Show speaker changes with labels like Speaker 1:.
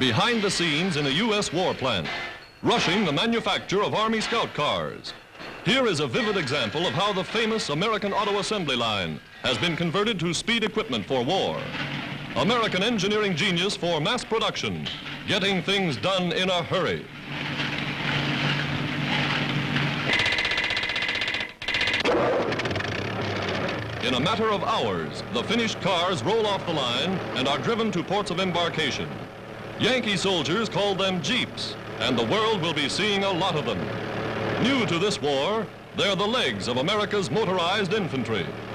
Speaker 1: behind the scenes in a U.S. war plant, rushing the manufacture of Army Scout cars. Here is a vivid example of how the famous American Auto Assembly Line has been converted to speed equipment for war. American engineering genius for mass production, getting things done in a hurry. In a matter of hours, the finished cars roll off the line and are driven to ports of embarkation. Yankee soldiers called them Jeeps, and the world will be seeing a lot of them. New to this war, they're the legs of America's motorized infantry.